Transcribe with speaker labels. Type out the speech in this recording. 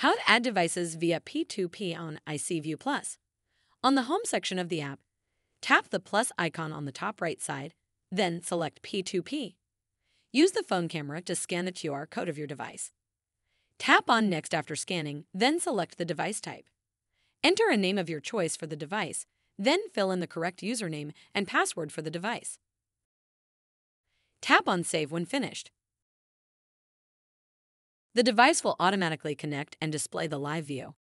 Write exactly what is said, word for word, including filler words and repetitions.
Speaker 1: How to add devices via P two P on I C View Plus. On the home section of the app, tap the plus icon on the top right side, then select P two P. Use the phone camera to scan the Q R code of your device. Tap on Next after scanning, then select the device type. Enter a name of your choice for the device, then fill in the correct username and password for the device. Tap on Save when finished. The device will automatically connect and display the live view.